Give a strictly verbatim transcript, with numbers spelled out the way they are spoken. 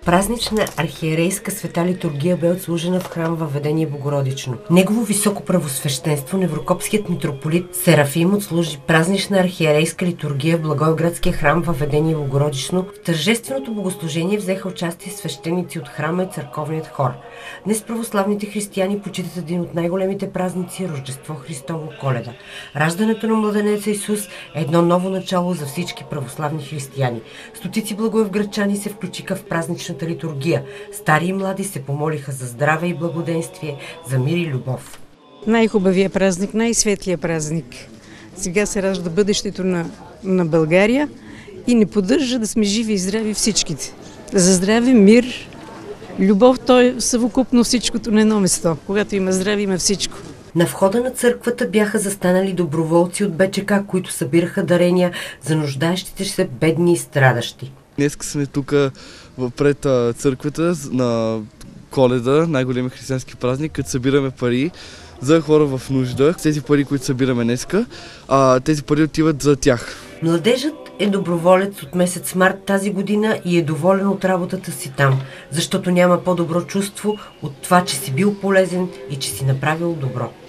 Празнична архиерейска света литургия бе отслужена в храм Въведение Богородично. Негово високо правосвещенство Неврокопският митрополит Серафим отслужи празнична архиерейска литургия в Благоевградския храм Въведение Богородично. В тържественото богослужение взеха участие свещеници от храма и църковният хор. Днес православните християни почитат един от най-големите празници – Рождество Христово, Коледа. Раждането на младенеца Исус е едно ново начало за всички православни християни. Стотици благоевградчани се включиха в празничната литургия. Стари и млади се помолиха за здраве и благоденствие, за мир и любов. Най-хубавия празник, най-светлия празник. Сега се ражда бъдещето на, на България и ни поддържа да сме живи и здрави всичките. За здраве, мир, любов, то е съвокупно всичкото на едно место. Когато има здраве, има всичко. На входа на църквата бяха застанали доброволци от БЧК, които събираха дарения за нуждаещите се бедни и страдащи. Днес сме тук пред църквата на Коледа, най-големия християнски празник, като събираме пари за хора в нужда. Тези пари, които събираме днеска, тези пари отиват за тях. Младежът е доброволец от месец март тази година и е доволен от работата си там, защото няма по-добро чувство от това, че си бил полезен и че си направил добро.